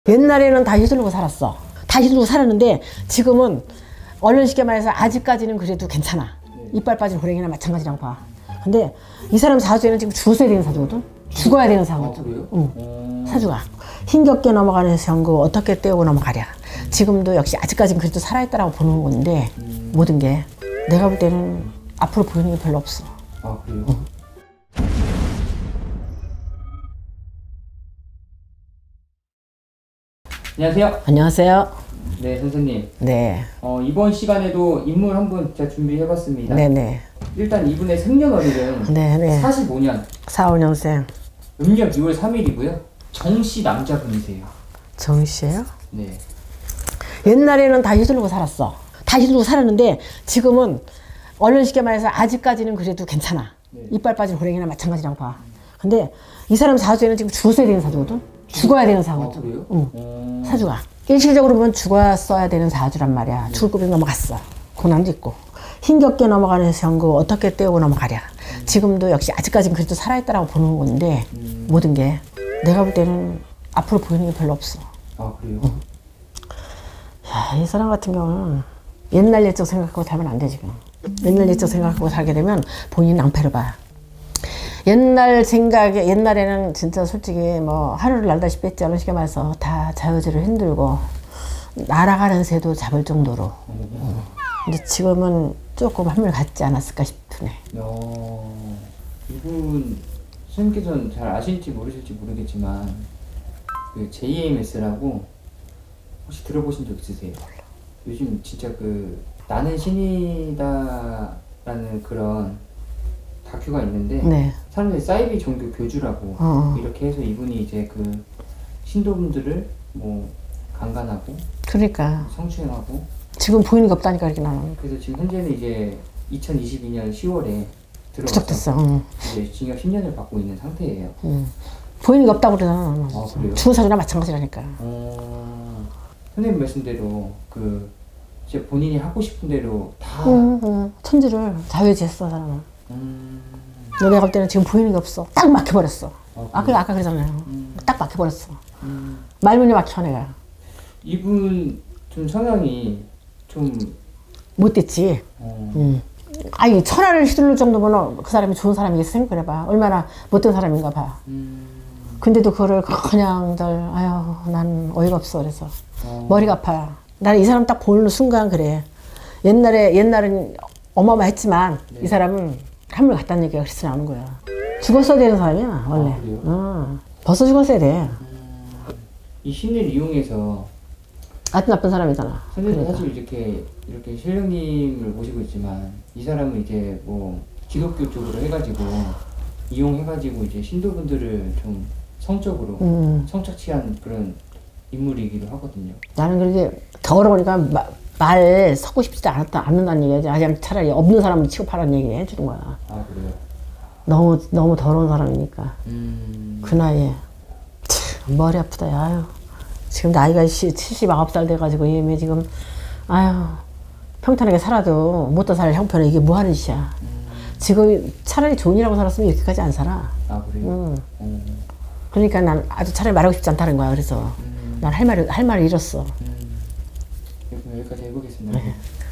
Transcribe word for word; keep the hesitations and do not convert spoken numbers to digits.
옛날에는 다 휘두르고 살았어. 다 휘두르고 살았는데 지금은 얼른 쉽게 말해서 아직까지는 그래도 괜찮아. 이빨 빠진 호랭이나 마찬가지라고 봐. 근데 이 사람 사주에는 지금 죽었어야 되는 사주거든? 죽어야 되는 사주거든. 아, 그래요? 응. 음. 사주가. 힘겹게 넘어가는 형구 어떻게 떼우고 넘어가랴. 지금도 역시 아직까지는 그래도 살아있다라고 보는 건데 음. 모든 게 내가 볼 때는 앞으로 보이는 게 별로 없어. 아, 그래요? 응. 안녕하세요. 안녕하세요. 네, 선생님. 네. 어, 이번 시간에도 인물 한 분 제가 준비해봤습니다. 네네. 일단 이분의 생년월일은 네네. 사십오 년. 사오 년생. 음력 유월 삼일이고요. 정씨 남자분이세요. 정씨예요? 네. 옛날에는 다 휘두르고 살았어. 다 휘두르고 살았는데 지금은 얼른 쉽게 말해서 아직까지는 그래도 괜찮아. 네. 이빨 빠진 호랭이나 마찬가지라고 봐. 근데 이 사람 사주에는 지금 죽었어야 되는 사주거든? 죽어야 되는 사주거든. 아, 그래요? 응. 음. 사주가. 일시적으로 보면 죽었어야 되는 사주란 말이야. 네. 죽을 급이 넘어갔어. 고난도 있고. 힘겹게 넘어가는 형구 어떻게 떼우고 넘어가랴. 음. 지금도 역시 아직까지는 그래도 살아있다라고 보는 건데 음. 모든 게 내가 볼 때는 앞으로 보이는 게 별로 없어. 아, 그래요? 응. 야, 이 사람 같은 경우는 옛날 옛적 생각하고 살면 안 돼, 지금. 옛날 옛적 생각하고 살게 되면 본인이 낭패를 봐. 옛날 생각에, 옛날에는 진짜 솔직히 뭐 하루를 날다시피 했지, 어느 시간 말해서 다 자유지를 흔들고 날아가는 새도 잡을 정도로. 음. 근데 지금은 조금 한물 같지 않았을까 싶으네. 어, 이분 선생님께서는 잘 아실지 모르실지 모르겠지만 그 제이엠에스라고 혹시 들어보신 적 있으세요? 요즘 진짜 그 나는 신이다 라는 그런 다큐가 있는데 네. 사람들이 사이비 종교 교주라고 어. 이렇게 해서 이분이 이제 그 신도분들을 뭐 강간하고 그러니까 성추행하고 지금 보이는 게 없다니까 이렇게 나는. 그래서 지금 현재는 이제 이천이십이 년 시월에 부적됐어. 들어가서 응. 이제 징역 십 년을 받고 있는 상태예요. 응. 보이는 게 없다고 그러잖아. 아, 그래요? 죽은 사주나 마찬가지라니까. 어... 선생님 말씀대로 그 이제 본인이 하고 싶은 대로 다 응, 응. 천지를 자유지했어, 사람은. 음... 내가 볼 때는 지금 보이는 게 없어. 딱 막혀버렸어. 아, 아까, 아까 그러잖아요. 음... 딱 막혀버렸어. 음... 말문이 막혀, 내가. 이분 좀 성향이 좀 못됐지. 어... 응. 아니, 천하를 휘둘릴 정도면 그 사람이 좋은 사람이겠어? 생각해봐. 얼마나 못된 사람인가 봐. 음... 근데도 그거를 그냥들, 아유, 난 어이가 없어. 그래서. 어... 머리가 아파. 나는 이 사람 딱 보는 순간 그래. 옛날에, 옛날은 어마어마했지만 네. 이 사람은 한물 갔다는 얘기가 그래서 나오는 거야. 죽었어야 되는 사람이야, 원래. 아, 그래요? 어. 벌써 죽었어야 돼. 음... 이 신을 이용해서 아주 나쁜 사람이잖아. 선생님 그러니까. 사실 이렇게 이렇게 신령님을 모시고 있지만 이 사람은 이제 뭐 기독교 쪽으로 해가지고 이용해가지고 이제 신도분들을 좀 성적으로 음. 성착취한 그런 인물이기도 하거든요. 나는 그렇게 더러우니까 마, 말 섞고 싶지 않았다, 않는다는 얘기지. 그냥 차라리 없는 사람을 취급하라는 얘기 해주는 거야. 아, 그래요? 너무, 너무 더러운 사람이니까. 음... 그 나이에. 참, 머리 아프다, 야. 아유. 지금 나이가 칠십구 살 돼가지고, 얘 지금, 아유, 평탄하게 살아도 못다 살 형편에 이게 뭐 하는 짓이야. 음... 지금 차라리 좋은 일하고 살았으면 이렇게까지 안 살아. 아, 그래요? 응. 음... 그러니까 난 아주 차라리 말하고 싶지 않다는 거야. 그래서 음... 난 할 말을, 할 말을 잃었어. 음... 여기까지 해보겠습니다. 네.